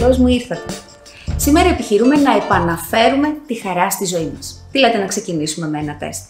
ήρωες μου ήρθατε. Σήμερα επιχειρούμε να επαναφέρουμε τη χαρά στη ζωή μας. Τι λέτε να ξεκινήσουμε με ένα τεστ?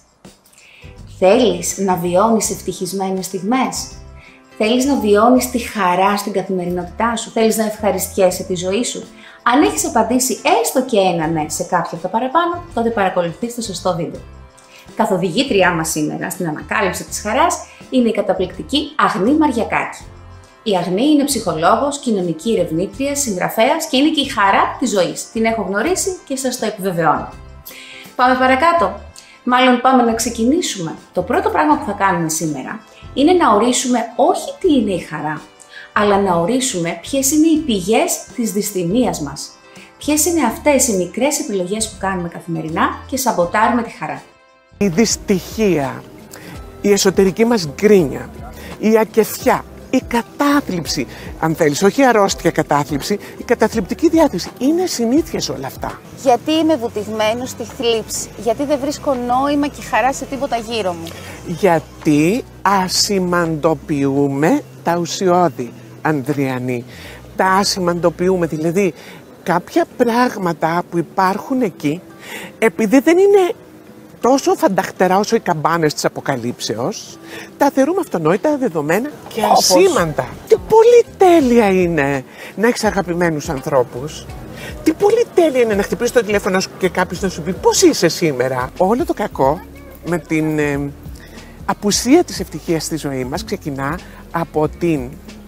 Θέλεις να βιώνεις ευτυχισμένες στιγμές? Θέλεις να βιώνεις τη χαρά στην καθημερινότητά σου? Θέλεις να ευχαριστιέσαι τη ζωή σου? Αν έχεις απαντήσει έστω και ένα ναι σε κάποια από τα παραπάνω, τότε παρακολουθείς το σωστό βίντεο. Καθοδηγήτριά μας σήμερα στην ανακάλυψη της χαράς είναι η καταπληκτική Αγνή Μαριακάκη. Η Αγνή είναι ψυχολόγος, κοινωνική ερευνήτρια, συγγραφέας και είναι και η χαρά της ζωής. Την έχω γνωρίσει και σας το επιβεβαιώνω. Πάμε παρακάτω. Μάλλον πάμε να ξεκινήσουμε. Το πρώτο πράγμα που θα κάνουμε σήμερα είναι να ορίσουμε όχι τι είναι η χαρά, αλλά να ορίσουμε ποιες είναι οι πηγές της δυσθυμίας μας. Ποιες είναι αυτές οι μικρές επιλογές που κάνουμε καθημερινά και σαμποτάρουμε τη χαρά. Η δυστυχία, η εσωτερική μας γκρίνια, η ακεφιά, η κατάθλιψη, αν θέλεις, όχι η αρρώστια κατάθλιψη, η καταθλιπτική διάθεση. Είναι συνήθειες όλα αυτά. Γιατί είμαι βουτυγμένος στη θλίψη, γιατί δεν βρίσκω νόημα και χαρά σε τίποτα γύρω μου. Γιατί ασημαντοποιούμε τα ουσιώδη, Ανδριανή. Τα ασημαντοποιούμε, δηλαδή κάποια πράγματα που υπάρχουν εκεί, επειδή δεν είναι τόσο φανταχτερά όσο οι καμπάνες της Αποκαλύψεως, τα θεωρούμε αυτονόητα, δεδομένα και ασήμαντα. Τι πολύ τέλεια είναι να έχεις αγαπημένους ανθρώπους. Τι πολύ τέλεια είναι να χτυπήσεις το τηλέφωνο σου και κάποιος να σου πει πώς είσαι σήμερα. Όλο το κακό με την απουσία της ευτυχίας στη ζωή μας ξεκινά από την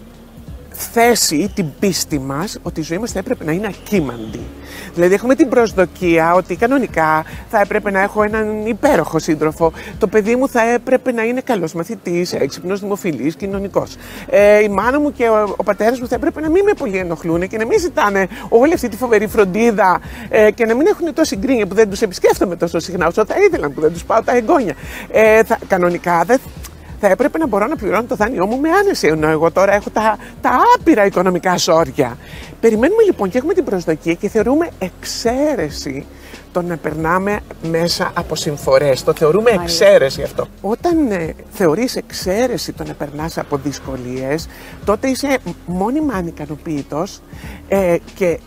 θέση ή την πίστη μας ότι η ζωή μας θα έπρεπε να είναι ακίμαντη. Δηλαδή έχουμε την προσδοκία ότι κανονικά θα έπρεπε να έχω έναν υπέροχο σύντροφο, το παιδί μου θα έπρεπε να είναι καλός μαθητής, έξυπνος, δημοφιλής, κοινωνικός. Η μάνα μου και ο πατέρας μου θα έπρεπε να μην με πολύ ενοχλούν και να μην ζητάνε όλη αυτή τη φοβερή φροντίδα και να μην έχουν τόση γκρίνια που δεν τους επισκέφτομαι τόσο συχνά όσο θα ήθελαν, που δεν τους πάω τα εγγόνια. Κανονικά δεν θα έπρεπε να μπορώ να πληρώνω το δάνειό μου με άνεση, ενώ εγώ τώρα έχω τα άπειρα οικονομικά σόρια. Περιμένουμε λοιπόν και έχουμε την προσδοκία και θεωρούμε εξαίρεση το να περνάμε μέσα από συμφορές. Το θεωρούμε εξαίρεση αυτό. Όταν θεωρείς εξαίρεση το να περνάς από δυσκολίες, τότε είσαι μόνιμα ανικανοποιητός και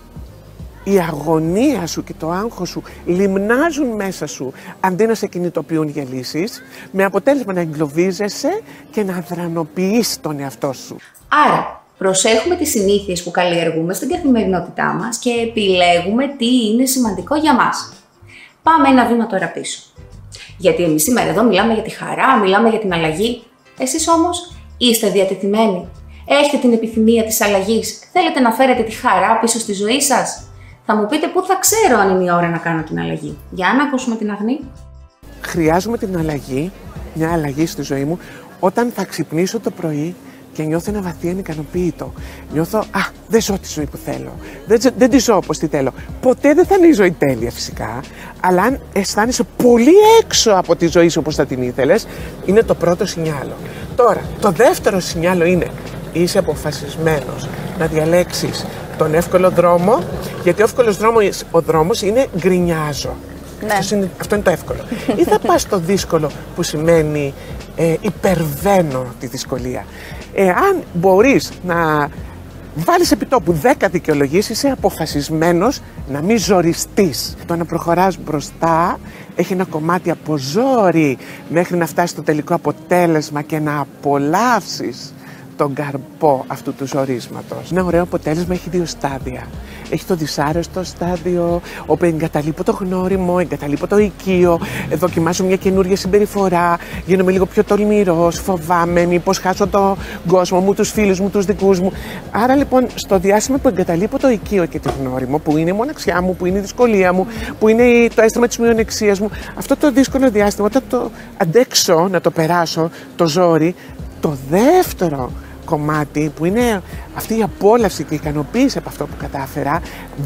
η αγωνία σου και το άγχος σου λιμνάζουν μέσα σου αντί να σε κινητοποιούν για λύσεις, με αποτέλεσμα να εγκλωβίζεσαι και να αδρανοποιείς τον εαυτό σου. Άρα, προσέχουμε τις συνήθειες που καλλιεργούμε στην καθημερινότητά μας και επιλέγουμε τι είναι σημαντικό για μας. Πάμε ένα βήμα τώρα πίσω. Γιατί εμείς σήμερα εδώ μιλάμε για τη χαρά, μιλάμε για την αλλαγή. Εσείς όμως είστε διατεθειμένοι? Έχετε την επιθυμία της αλλαγής? Θέλετε να φέρετε τη χαρά πίσω στη ζωή σας? Θα μου πείτε πού θα ξέρω αν είναι η ώρα να κάνω την αλλαγή. Για να ακούσουμε την Αγνή. Χρειάζομαι την αλλαγή, μια αλλαγή στη ζωή μου, όταν θα ξυπνήσω το πρωί και νιώθω ένα βαθύ ανικανοποίητο. Νιώθω, δεν ζω τη ζωή που θέλω. Δεν τη ζω όπως τη θέλω. Ποτέ δεν θα είναι η ζωή τέλεια φυσικά, αλλά αν αισθάνεσαι πολύ έξω από τη ζωή σου όπως θα την ήθελες, είναι το πρώτο σινιάλο. Τώρα, το δεύτερο σινιάλο είναι, είσαι αποφασισμένος να διαλέξεις τον εύκολο δρόμο, γιατί ο εύκολος δρόμος είναι γκρινιάζω. Ναι. Αυτό είναι το εύκολο. Ή θα πας στο δύσκολο που σημαίνει υπερβαίνω τη δυσκολία. Αν μπορείς να βάλεις επιτόπου 10 δικαιολογήσεις, είσαι αποφασισμένος να μην ζοριστείς. Το να προχωράς μπροστά έχει ένα κομμάτι από ζόρι μέχρι να φτάσεις στο τελικό αποτέλεσμα και να απολαύσεις τον καρπό αυτού του ζορίσματος. Ένα ωραίο αποτέλεσμα έχει 2 στάδια. Έχει το δυσάρεστο στάδιο, όπου εγκαταλείπω το γνώριμο, εγκαταλείπω το οικείο, δοκιμάζω μια καινούργια συμπεριφορά, γίνομαι λίγο πιο τολμηρός, φοβάμαι μήπως χάσω τον κόσμο μου, τους φίλους μου, τους δικούς μου. Άρα λοιπόν στο διάστημα που εγκαταλείπω το οικείο και το γνώριμο, που είναι η μοναξιά μου, που είναι η δυσκολία μου, που είναι το αίσθημα της μειονεξίας μου, αυτό το δύσκολο διάστημα, όταν το αντέξω να το περάσω, το ζόρι, το δεύτερο κομμάτι που είναι αυτή η απόλαυση και η ικανοποίηση από αυτό που κατάφερα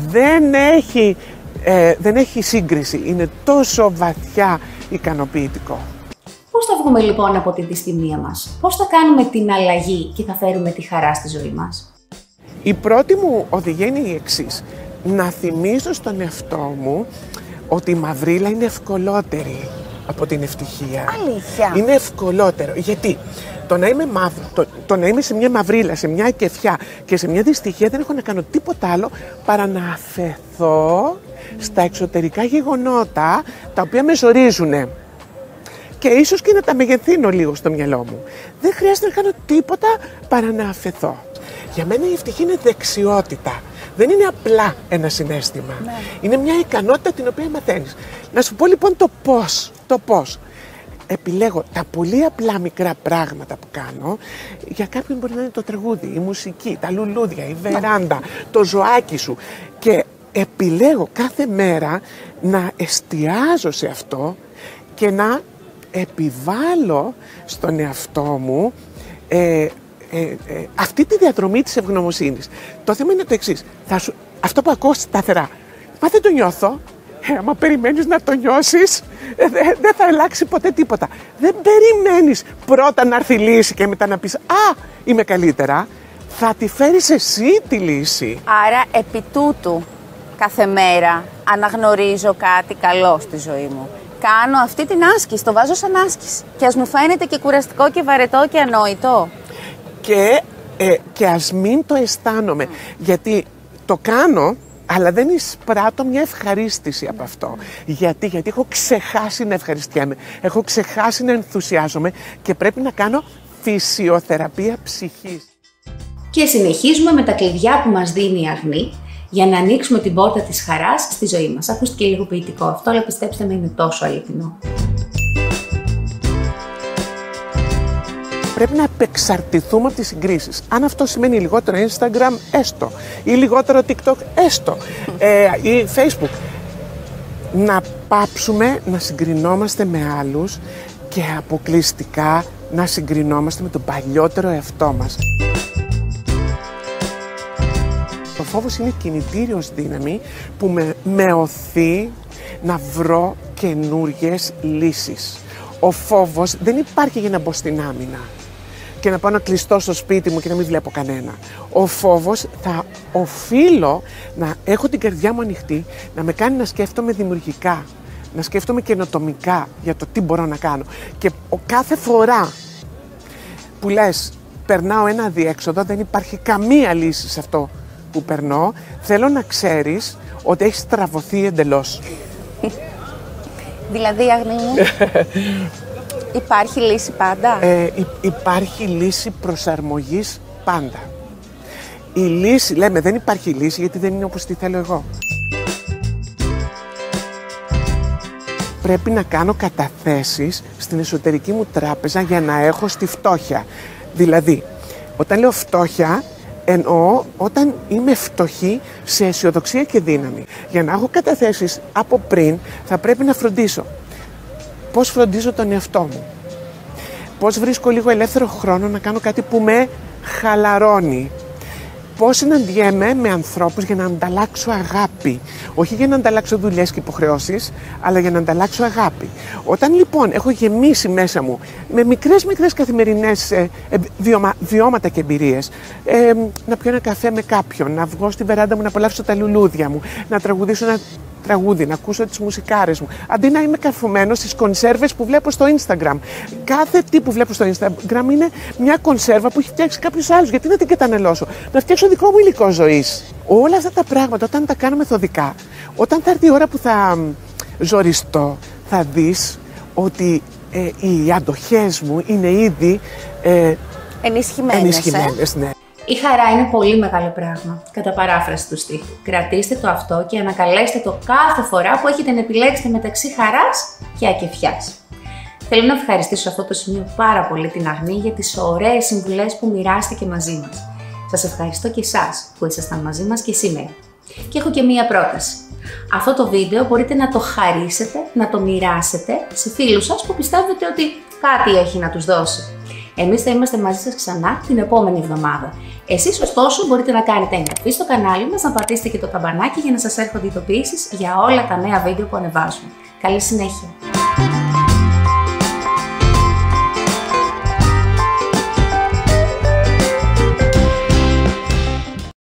δεν έχει σύγκριση, είναι τόσο βαθιά ικανοποιητικό. Πώς θα βγούμε λοιπόν από τη δυσθυμία μας? Πώς θα κάνουμε την αλλαγή και θα φέρουμε τη χαρά στη ζωή μας? Η πρώτη μου οδηγία είναι η εξής. Να θυμίζω στον εαυτό μου ότι η μαυρίλα είναι ευκολότερη από την ευτυχία. Αλήθεια. Είναι ευκολότερο. Γιατί Το να είμαι μαύρο, το να είμαι σε μια μαυρίλα, σε μια ακεφιά και σε μια δυστυχία δεν έχω να κάνω τίποτα άλλο παρά να αφεθώ στα εξωτερικά γεγονότα τα οποία με ζορίζουνε. Και ίσως και να τα μεγεθύνω λίγο στο μυαλό μου. Δεν χρειάζεται να κάνω τίποτα παρά να αφεθώ. Για μένα η ευτυχία είναι δεξιότητα. Δεν είναι απλά ένα συναίσθημα. Ναι. Είναι μια ικανότητα την οποία μαθαίνεις. Να σου πω λοιπόν το πώς. Επιλέγω τα πολύ απλά μικρά πράγματα που κάνω. Για κάποιον μπορεί να είναι το τραγούδι, η μουσική, τα λουλούδια, η βεράντα, το ζωάκι σου. Και επιλέγω κάθε μέρα να εστιάζω σε αυτό και να επιβάλλω στον εαυτό μου αυτή τη διαδρομή της ευγνωμοσύνης. Το θέμα είναι το εξής. Αυτό που ακούω σταθερά, μα δεν το νιώθω. Άμα περιμένεις να το νιώσεις, δεν θα αλλάξει ποτέ τίποτα. Δεν περιμένεις πρώτα να έρθει η λύση και μετά να πεις «Α, είμαι καλύτερα». Θα τη φέρεις εσύ τη λύση. Άρα, επί τούτου, κάθε μέρα αναγνωρίζω κάτι καλό στη ζωή μου. Κάνω αυτή την άσκηση, το βάζω σαν άσκηση. Και ας μου φαίνεται και κουραστικό και βαρετό και ανόητο. Και ας μην το αισθάνομαι, γιατί το κάνω, αλλά δεν εισπράττω μια ευχαρίστηση από αυτό. Γιατί έχω ξεχάσει να ευχαριστιέμαι, έχω ξεχάσει να ενθουσιάζομαι και πρέπει να κάνω φυσιοθεραπεία ψυχής. Και συνεχίζουμε με τα κλειδιά που μας δίνει η Αγνή για να ανοίξουμε την πόρτα της χαράς στη ζωή μας. Ακούστηκε λίγο ποιητικό αυτό, αλλά πιστέψτε με, είναι τόσο αληθινό. Πρέπει να απεξαρτηθούμε από τις συγκρίσεις. Αν αυτό σημαίνει λιγότερο Instagram, έστω. Ή λιγότερο TikTok, έστω. Ή Facebook. Να πάψουμε να συγκρινόμαστε με άλλους και αποκλειστικά να συγκρινόμαστε με τον παλιότερο εαυτό μας. Ο φόβος είναι κινητήριος δύναμη που με οθεί να βρω καινούριες λύσεις. Ο φόβος δεν υπάρχει για να μπω στην άμυνα και να πάω να κλειστώ στο σπίτι μου και να μην βλέπω κανένα. Ο φόβος θα οφείλω να έχω την καρδιά μου ανοιχτή, να με κάνει να σκέφτομαι δημιουργικά, να σκέφτομαι καινοτομικά για το τι μπορώ να κάνω. Και κάθε φορά που λες περνάω ένα αδιέξοδο, δεν υπάρχει καμία λύση σε αυτό που περνώ, θέλω να ξέρεις ότι έχεις στραβωθεί εντελώς. Δηλαδή, Αγνή μου, υπάρχει λύση πάντα? Υπάρχει λύση προσαρμογής πάντα. Η λύση, λέμε, δεν υπάρχει λύση γιατί δεν είναι όπως τη θέλω εγώ. Πρέπει να κάνω καταθέσεις στην εσωτερική μου τράπεζα για να έχω στη φτώχεια. Δηλαδή, όταν λέω φτώχεια, εννοώ όταν είμαι φτωχή σε αισιοδοξία και δύναμη. Για να έχω καταθέσεις από πριν, θα πρέπει να φροντίσω. Πώς φροντίζω τον εαυτό μου. Πώς βρίσκω λίγο ελεύθερο χρόνο να κάνω κάτι που με χαλαρώνει. Πώς συναντιέμαι με ανθρώπους για να ανταλλάξω αγάπη. Όχι για να ανταλλάξω δουλειές και υποχρεώσεις, αλλά για να ανταλλάξω αγάπη. Όταν λοιπόν έχω γεμίσει μέσα μου με μικρές καθημερινές βιώματα και εμπειρίες, να πιω ένα καφέ με κάποιον, να βγω στη βεράντα μου να απολαύσω τα λουλούδια μου, να τραγουδήσω ένα τραγούδι, να ακούσω τις μουσικάρες μου, αντί να είμαι καρφωμένος στις κονσέρβες που βλέπω στο Instagram. Κάθε τι που βλέπω στο Instagram είναι μια κονσέρβα που έχει φτιάξει κάποιος άλλος. Γιατί να την καταναλώσω, να φτιάξω δικό μου υλικό ζωής. Όλα αυτά τα πράγματα, όταν τα κάνω μεθοδικά, όταν θα έρθει η ώρα που θα ζοριστώ, θα δεις ότι οι αντοχές μου είναι ήδη ενισχυμένες. Ναι. Η χαρά είναι πολύ μεγάλο πράγμα, κατά παράφραση του στίχου. Κρατήστε το αυτό και ανακαλέστε το κάθε φορά που έχετε να επιλέξετε μεταξύ χαράς και ακεφιάς. Θέλω να ευχαριστήσω σε αυτό το σημείο πάρα πολύ την Αγνή για τις ωραίες συμβουλές που μοιράστηκε μαζί μας. Σας ευχαριστώ και εσάς που ήσασταν μαζί μας και σήμερα. Και έχω και μία πρόταση. Αυτό το βίντεο μπορείτε να το χαρίσετε, να το μοιράσετε σε φίλους σας που πιστεύετε ότι κάτι έχει να τους δώσει. Εμείς θα είμαστε μαζί σας ξανά την επόμενη εβδομάδα. Εσείς ωστόσο μπορείτε να κάνετε εγγραφή στο κανάλι μας, να πατήσετε και το καμπανάκι για να σας έρχονται ειδοποιήσεις για όλα τα νέα βίντεο που ανεβάζουμε. Καλή συνέχεια!